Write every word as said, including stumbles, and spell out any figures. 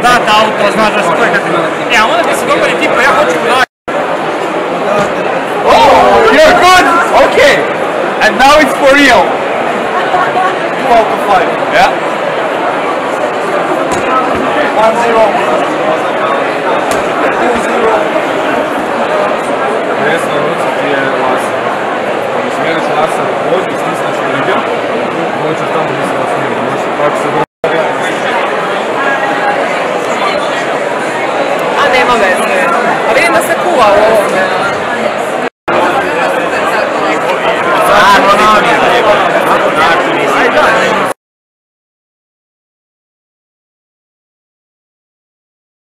dati auto, znaš da se koje kategorije. E, a onda ti se dogodi tipa, ja hoću prodavati. Oh, you're good! Okay! And now it's for real! two out of five. Yeah? one zero. two zero. Desna ruca ti je laser. Kada smjeriš laser u vođu, stisneš trigger, možeš tamo gdje se nasmijeli. Možeš tako se dobro. A nema veze. A vidim da se kuva u ovom.